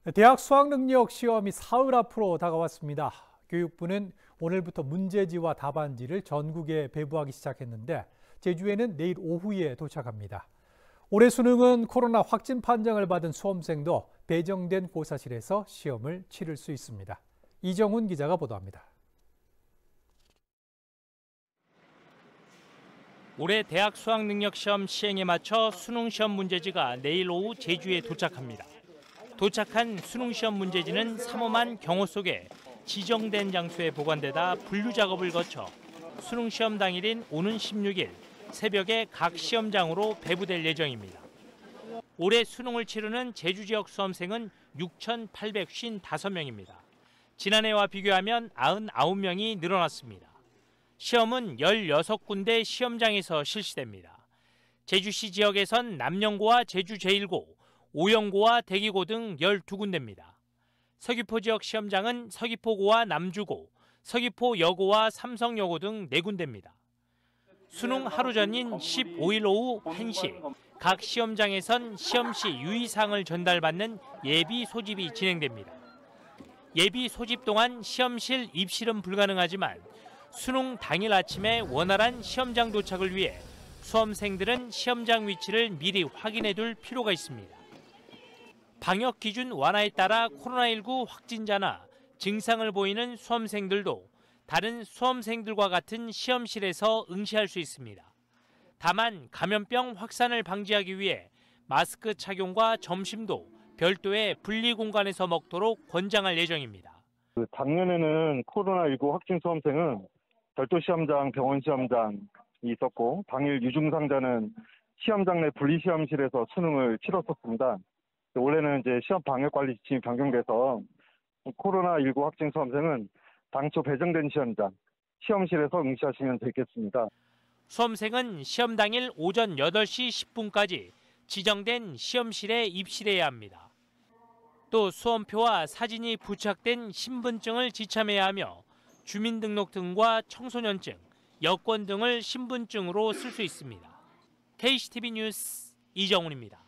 대학 수학능력 시험이 사흘 앞으로 다가왔습니다. 교육부는 오늘부터 문제지와 답안지를 전국에 배부하기 시작했는데 제주에는 내일 오후에 도착합니다. 올해 수능은 코로나 확진 판정을 받은 수험생도 배정된 고사실에서 시험을 치를 수 있습니다. 이정훈 기자가 보도합니다. 올해 대학 수학능력시험 시행에 맞춰 수능시험 문제지가 내일 오후 제주에 도착합니다. 도착한 수능시험 문제지는 삼엄한 경호 속에 지정된 장소에 보관되다 분류 작업을 거쳐 수능시험 당일인 오는 16일 새벽에 각 시험장으로 배부될 예정입니다. 올해 수능을 치르는 제주 지역 수험생은 6,855명입니다. 지난해와 비교하면 99명이 늘어났습니다. 시험은 16군데 시험장에서 실시됩니다. 제주시 지역에선 남영고와 제주 제1고, 오영고와 대기고 등 12군데입니다. 서귀포 지역 시험장은 서귀포고와 남주고, 서귀포 여고와 삼성여고 등 4군데입니다. 수능 하루 전인 15일 오후 1시, 각 시험장에선 시험시 유의사항을 전달받는 예비 소집이 진행됩니다. 예비 소집 동안 시험실 입실은 불가능하지만 수능 당일 아침에 원활한 시험장 도착을 위해 수험생들은 시험장 위치를 미리 확인해 둘 필요가 있습니다. 방역 기준 완화에 따라 코로나19 확진자나 증상을 보이는 수험생들도 다른 수험생들과 같은 시험실에서 응시할 수 있습니다. 다만 감염병 확산을 방지하기 위해 마스크 착용과 점심도 별도의 분리 공간에서 먹도록 권장할 예정입니다. 작년에는 코로나19 확진 수험생은 별도 시험장, 병원 시험장이 있었고 당일 유증상자는 시험장 내 분리시험실에서 수능을 치렀었습니다. 올해는 이제 시험 방역관리 지침이 변경돼서 코로나19 확진 수험생은 당초 배정된 시험장, 시험실에서 응시하시면 되겠습니다. 수험생은 시험 당일 오전 8시 10분까지 지정된 시험실에 입실해야 합니다. 또 수험표와 사진이 부착된 신분증을 지참해야 하며 주민등록증과 청소년증, 여권 등을 신분증으로 쓸 수 있습니다. KCTV 뉴스 이정훈입니다.